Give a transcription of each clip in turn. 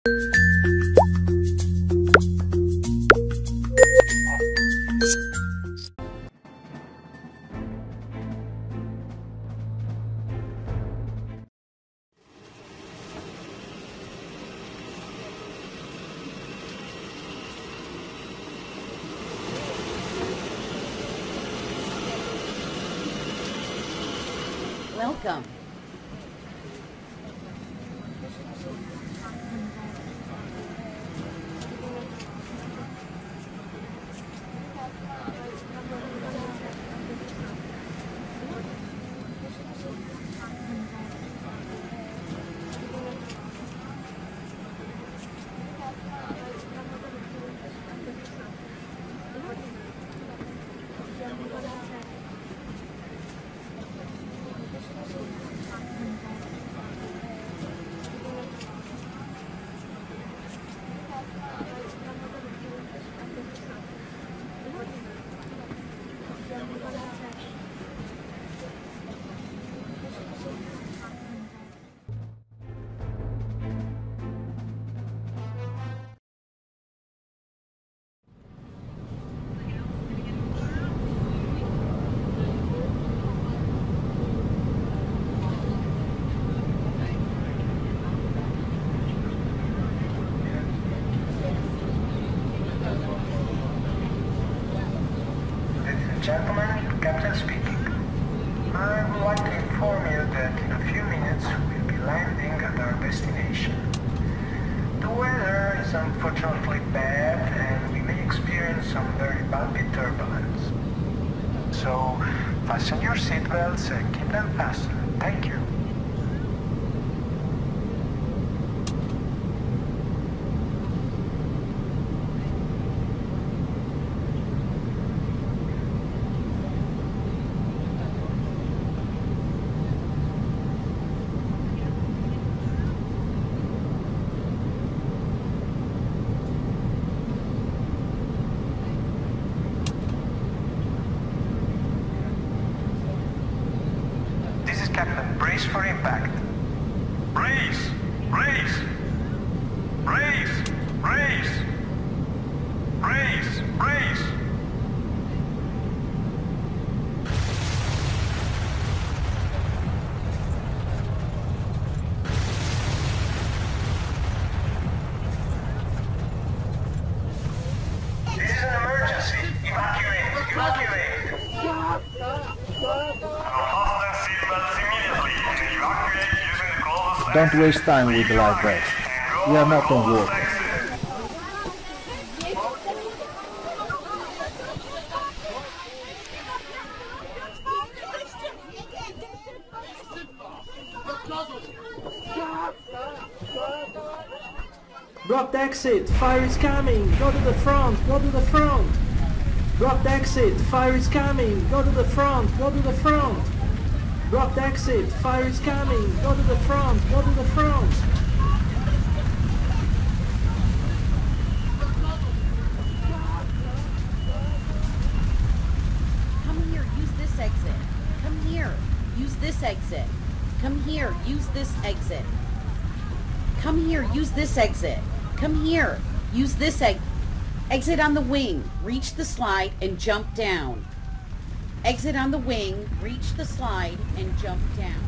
Welcome. Gentlemen, Captain speaking. I would like to inform you that in a few minutes we'll be landing at our destination. The weather is unfortunately bad and we may experience some very bumpy turbulence. So, fasten your seatbelts and keep them fastened. Thank you. Captain, brace for impact. Brace! Brace! Brace! Brace! Brace! Brace! This is an emergency. Evacuate! Evacuate! Don't waste time with the life vest. We are not on war. Blocked exit! Fire is coming! Go to the front! Go to the front! Blocked exit! Fire is coming! Go to the front! Go to the front! Blocked exit! Fire is coming! Go to the front! Go to the front! Come here, use this exit. Come here, use this exit. Come here, use this exit. Come here, use this exit. Come here, use this exit on the wing. Reach the slide and jump down. Exit on the wing, reach the slide, and jump down.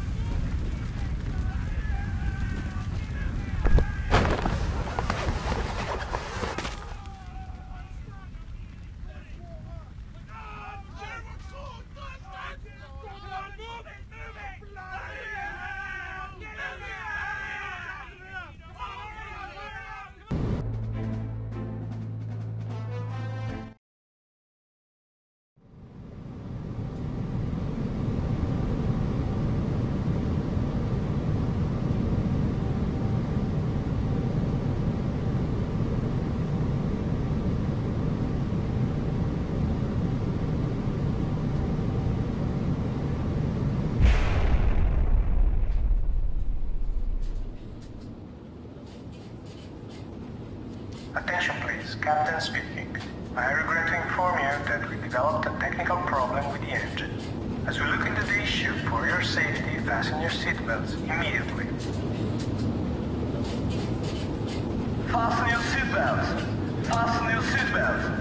Attention please, Captain speaking. I regret to inform you that we developed a technical problem with the engine. As we look into the issue, for your safety, fasten your seatbelts immediately. Fasten your seatbelts. Fasten your seatbelts.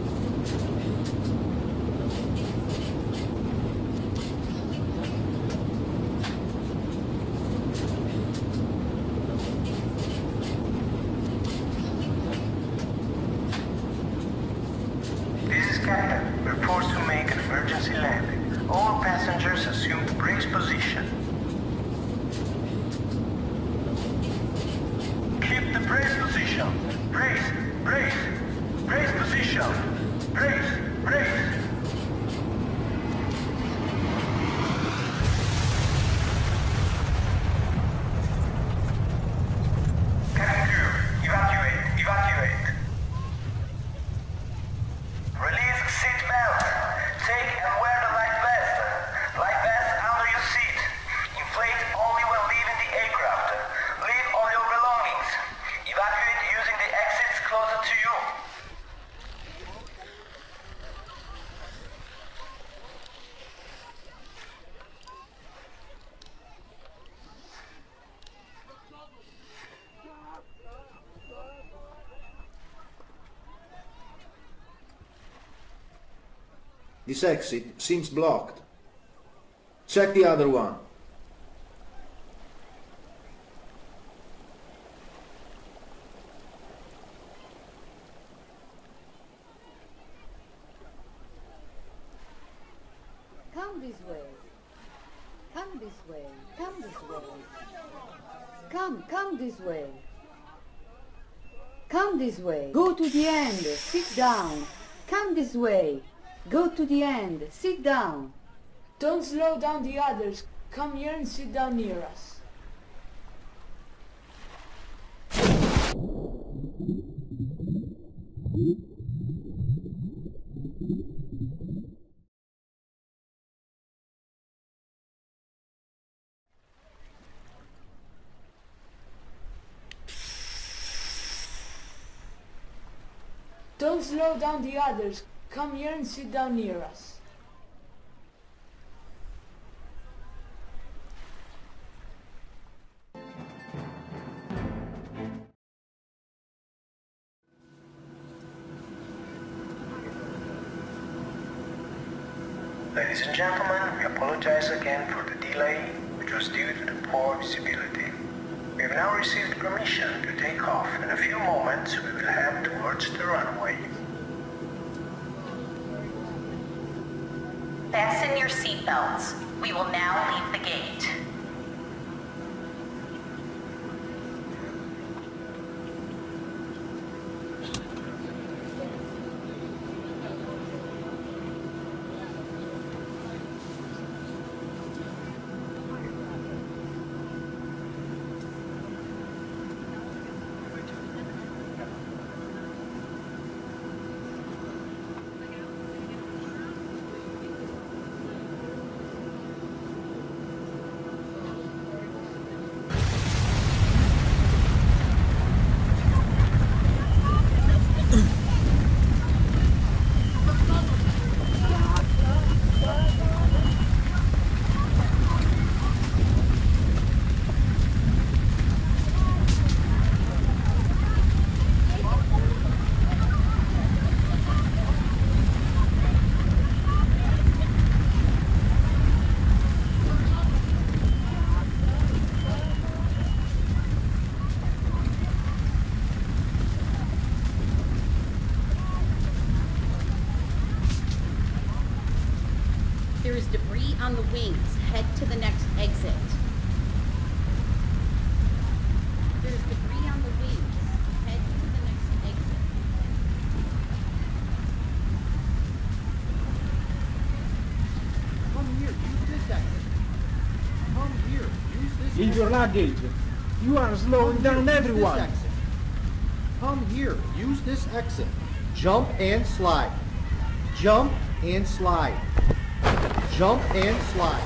This is Captain. We're forced to make an emergency landing. All passengers assume brace position. Keep the brace position. Brace, brace, brace position. Brace, brace. Cabin crew, evacuate, evacuate. Release seat belt. Take and wear the life vest. Life vest under your seat. Inflate only when leaving the aircraft. Leave all your belongings. Evacuate using the exits closer to you. This exit seems blocked. Check the other one. Come this way. Come this way. Come this way. Come this way. Come this way. Go to the end. Sit down. Come this way. Go to the end. Sit down. Don't slow down the others. Come here and sit down near us. Don't slow down the others. Come here and sit down near us. Ladies and gentlemen, we apologize again for the delay, which was due to the poor visibility. We have now received permission to take off. In a few moments, we will head towards the runway. Fasten your seatbelts. We will now leave the gate. There is debris on the wings. Head to the next exit. There is debris on the wings. Head to the next exit. Come here, use this exit. Come here, use this Leave your luggage. You are slowing down everyone. Come here, use this exit. Jump and slide. Jump and slide. Jump and slide.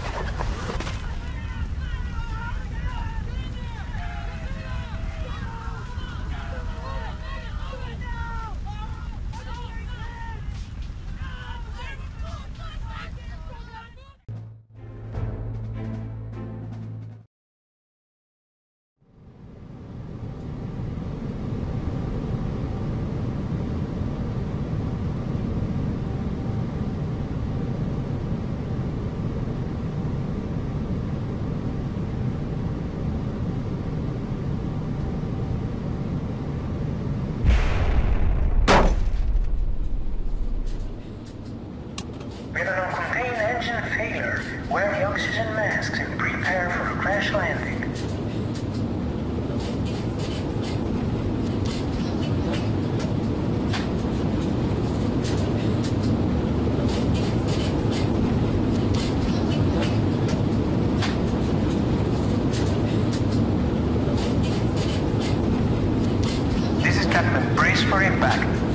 Captain, brace for impact.